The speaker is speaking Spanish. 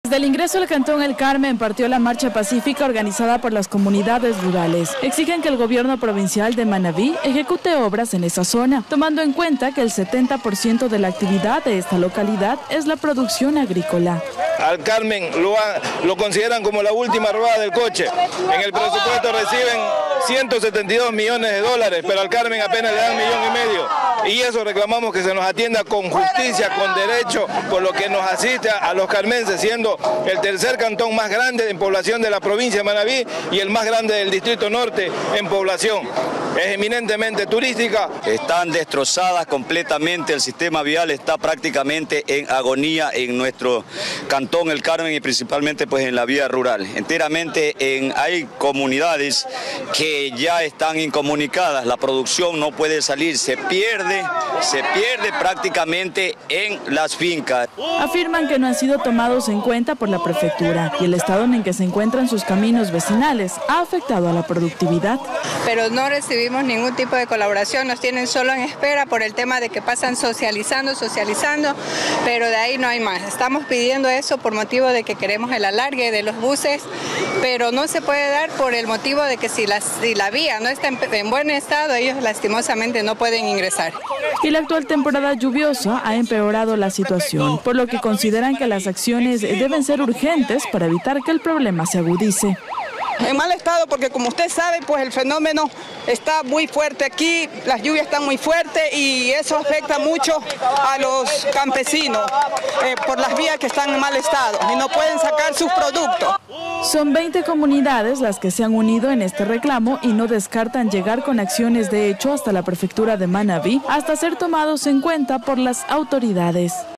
Desde el ingreso al Cantón El Carmen partió la marcha pacífica organizada por las comunidades rurales. Exigen que el gobierno provincial de Manabí ejecute obras en esa zona, tomando en cuenta que el 70% de la actividad de esta localidad es la producción agrícola. Al Carmen lo consideran como la última rueda del coche. En el presupuesto reciben 172 millones de dólares, pero al Carmen apenas le dan 1,5 millones. Y eso reclamamos que se nos atienda con justicia, con derecho, por lo que nos asiste a los carmenses, siendo el tercer cantón más grande en población de la provincia de Manabí y el más grande del distrito norte en población. Es eminentemente turística. Están destrozadas completamente, el sistema vial está prácticamente en agonía en nuestro cantón El Carmen y principalmente pues en la vía rural. Enteramente hay comunidades que ya están incomunicadas, la producción no puede salir, se pierde prácticamente en las fincas. Afirman que no han sido tomados en cuenta por la prefectura y el estado en el que se encuentran sus caminos vecinales ha afectado a la productividad. Pero no recibimos ningún tipo de colaboración, nos tienen solo en espera por el tema de que pasan socializando, pero de ahí no hay más. Estamos pidiendo eso por motivo de que queremos el alargue de los buses, pero no se puede dar por el motivo de que si la vía no está en buen estado, ellos lastimosamente no pueden ingresar. Y la actual temporada lluviosa ha empeorado la situación, por lo que consideran que las acciones deben ser urgentes para evitar que el problema se agudice. En mal estado porque como usted sabe, pues el fenómeno está muy fuerte aquí, las lluvias están muy fuertes y eso afecta mucho a los campesinos por las vías que están en mal estado y no pueden sacar sus productos. Son 20 comunidades las que se han unido en este reclamo y no descartan llegar con acciones de hecho hasta la prefectura de Manabí hasta ser tomados en cuenta por las autoridades.